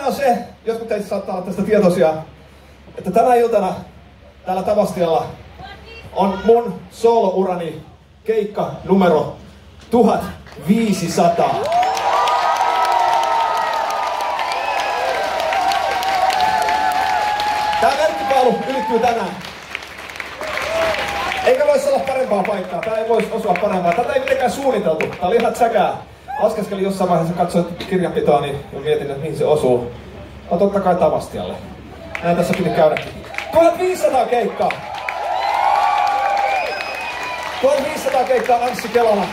tilanne on se, jotkut teistä saattaa olla tästä tietoisia, että tänä iltana täällä Tavastialla on mun soolourani keikka numero 1500. Tää merkkipaalu ylittyy tänään. Eikä voisi olla parempaa paikkaa. Tää ei voisi osua parempaa. Tätä ei mitenkään suunniteltu. Tää oli ihan säkää. Laskeskelin jossain vaiheessa, katsoin kirjanpitoa, niin mietin, että mihin se osuu. No totta kai Tavastialle. Näin tässä piti käydäkin. 1500 keikkaa! 1500 keikkaa Anssi Kelana.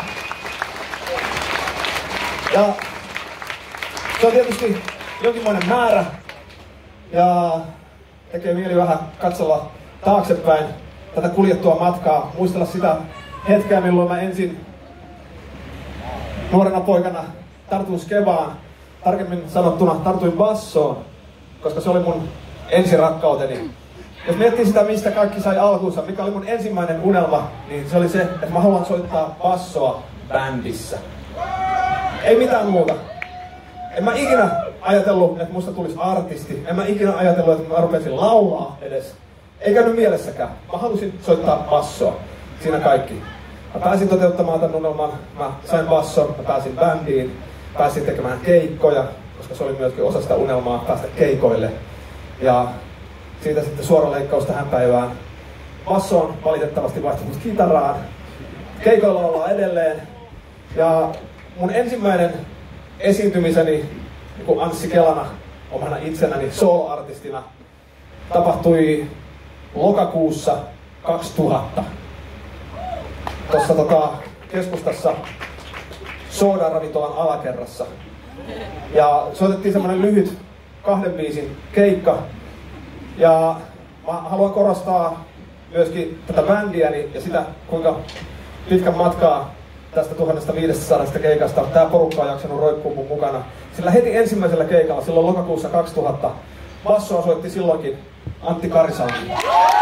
Ja se on tietysti jonkinmoinen määrä. Ja tekee mieli vähän katsella taaksepäin tätä kuljettua matkaa. Muistella sitä hetkeä, milloin mä ensin nuorena poikana tartuin skebaan. Tarkemmin sanottuna tartuin bassoon, koska se oli mun ensirakkauteni. Jos miettii sitä, mistä kaikki sai alkuunsa, mikä oli mun ensimmäinen unelma, niin se oli se, että mä haluan soittaa bassoa bändissä. Ei mitään muuta. En mä ikinä ajatellut, että musta tulisi artisti. En mä ikinä ajatellut, että mä rupesin laulaa edes. Ei käynyt mielessäkään. Mä halusin soittaa bassoa. Siinä kaikki. Mä pääsin toteuttamaan tämän unelman. Mä sain basson, mä pääsin bändiin. Pääsin tekemään keikkoja, koska se oli myöskin osa sitä unelmaa päästä keikoille. Ja siitä sitten suora leikkaus tähän päivään. Basso on valitettavasti vaihtunut kitaraan. Keikoilla ollaan edelleen. Ja mun ensimmäinen esiintymiseni niin kuin Anssi Kelana omana itsenäni solo-artistina tapahtui lokakuussa 2000. Tuossa keskustassa Soda-ravintolan alakerrassa. Ja soitettiin semmonen lyhyt 2 biisin keikka. Ja mä haluan korostaa myöskin tätä bändiäni ja sitä, kuinka pitkän matkaa tästä 1500 keikasta tää porukka on jaksanut roikkua mun mukana. Sillä heti ensimmäisellä keikalla, silloin lokakuussa 2000, bassoa soitti silloinkin Antti Karisalmi.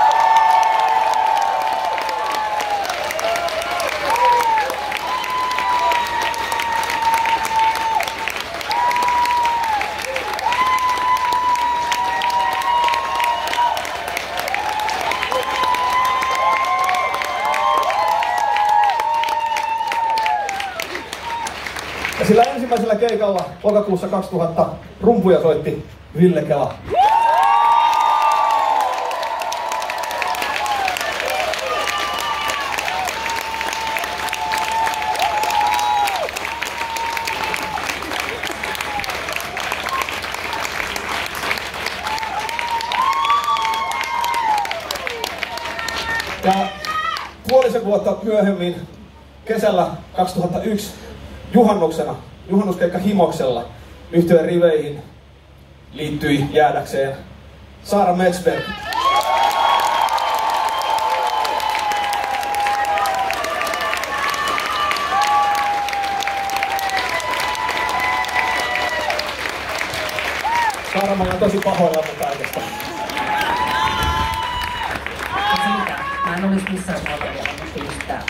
Ja sillä ensimmäisellä keikalla lokakuussa 2000 rumpuja soitti Ville Kela. Ja puolisen vuotta myöhemmin kesällä 2001 juhannuksena, juhannuskeikka Himoksella, yhtyeen riveihin liittyi jäädäkseen Saara Metsberg. Saara, mä olen tosi pahoillani kaikesta. Mä en olisi missään muotoilla, mutta just tää.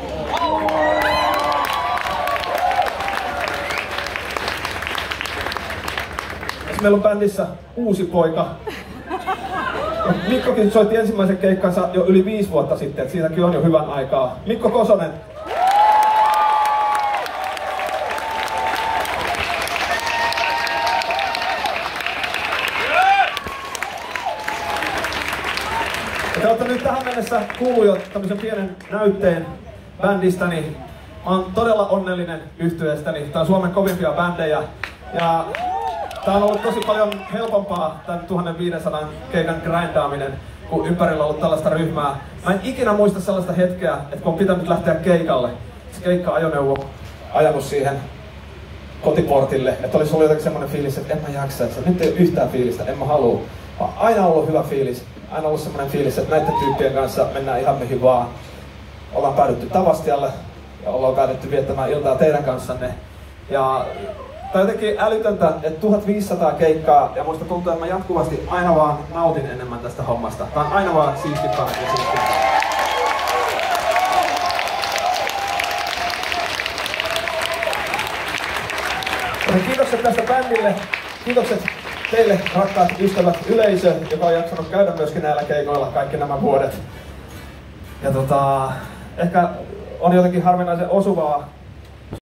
Meillä on bändissä uusi poika. Mikkokin soitti ensimmäisen keikkansa jo yli 5 vuotta sitten, että siitäkin on jo hyvän aikaa. Mikko Kosonen. Ja te olette nyt tähän mennessä kuullut jo tämmöisen pienen näytteen bändistäni. Mä oon todella onnellinen yhtyeestäni. Tää on Suomen kovimpia bändejä. Ja tää on ollut tosi paljon helpompaa tän 1500 keikan grindaaminen, kun ympärillä on ollut tällaista ryhmää. Mä en ikinä muista sellaista hetkeä, että kun on pitänyt lähteä keikalle, se keikka-ajoneuvo ajanut siihen kotiportille, että olisi ollut jotenkin semmoinen fiilis, että en mä jaksa, että nyt ei ole yhtään fiilistä, en mä halua. Vaan aina ollut hyvä fiilis, aina ollut semmoinen fiilis, että näiden tyyppien kanssa mennään ihan mihin vaan. Ollaan päädytty Tavastialle ja ollaan päädytty viettämään iltaa teidän kanssanne. Ja tää on jotenkin älytöntä, että 1500 keikkaa ja muista tuntuu, että mä jatkuvasti aina vaan nautin enemmän tästä hommasta. Tää on aina vaan siistimpää ja siistimpää. Kiitokset tästä bändille, kiitokset teille rakkaat ystävät, yleisö, joka on jaksanut käydä myöskin näillä keikoilla kaikki nämä vuodet. Ja ehkä on jotenkin harvinaisen osuvaa